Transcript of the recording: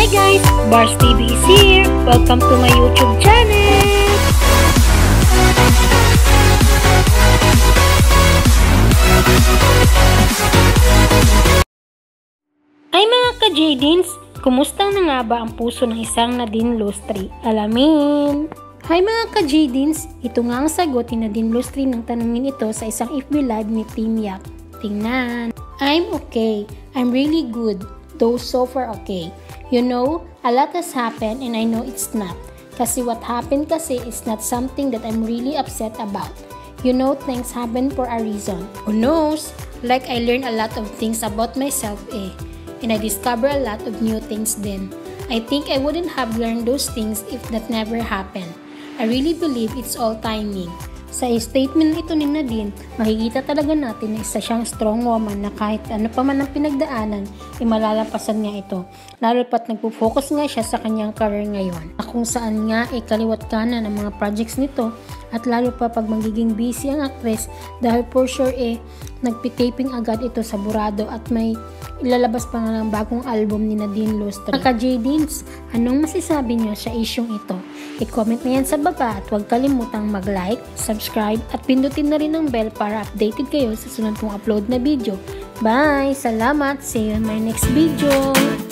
guys, Bars TV is here. Welcome to my YouTube channel. Ay mga ka-Jadins, kumusta na nga ba ang puso ng isang Nadine Lustre? Alamin! Hi mga ka-Jadins, ito nga ang sagot ni Nadine Lustre ng tanungin ito sa isang FB Live ni Team Yak. Tingnan! I'm okay. I'm really good. Though so far okay. You know, a lot has happened and I know it's not. Kasi what happened kasi is not something that I'm really upset about. You know, things happen for a reason. Who knows? Like I learned a lot of things about myself and I discovered a lot of new things then. I think I wouldn't have learned those things if that never happened. I really believe it's all timing. Sa statement ito ni Nadine, makikita talaga natin na isa siyang strong woman na kahit ano pa man ang pinagdaanan, malalampasan niya ito. Lalo pat nagpo-focus nga siya sa kanyang career ngayon. Kung saan nga kaliwat kanan ng mga projects nito at lalo pa pag magiging busy ang actress dahil for sure nagpitaping agad ito sa Burado at may ilalabas pa nga ng bagong album ni Nadine Lustre. Mga ka-Jadins, anong masasabi niyo sa isyong ito? I-comment na yan sa baba at huwag kalimutang mag-like, subscribe at pindutin na rin ang bell para updated kayo sa sunod kong upload na video. Bye! Salamat! See you in my next video!